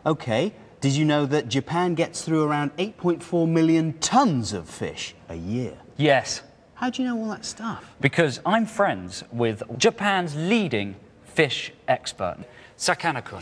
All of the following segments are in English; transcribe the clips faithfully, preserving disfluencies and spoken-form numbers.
OK, did you know that Japan gets through around eight point four million tons of fish a year? Yes. How do you know all that stuff? Because I'm friends with Japan's leading fish expert, Sakana-kun.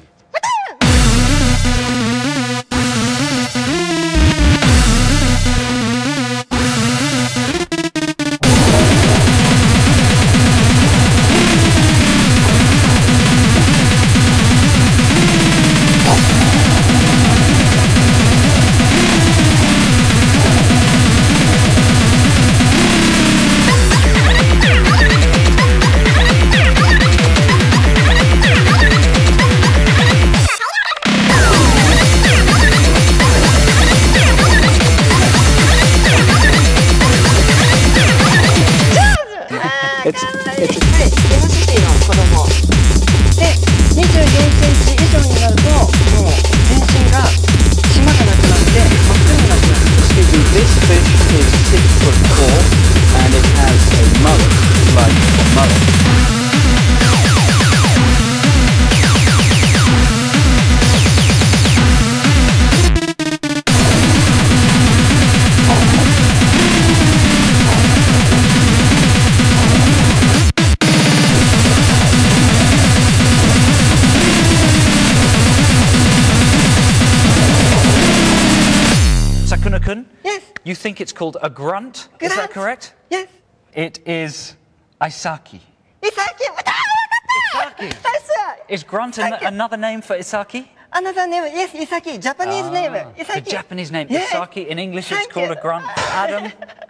It's, it's... はい、ゲノシティの子供でにじゅうよんセンチ以上になるともう全身が島がなくなって真っ黒になってます。 Excuse me, this fish is six foot tall and it has a mullet like a mullet. Sakuna-kun? Yes. You think it's called a grunt? Grunt. Is that correct? Yes. It is Isaki. Isaki. Isaki. That's right. Is grunt an another name for Isaki? Another name, yes, Isaki. Japanese Ah, name. The Isaki. Japanese name, Yes. Isaki. In English, it's Thank called you. a grunt. Adam,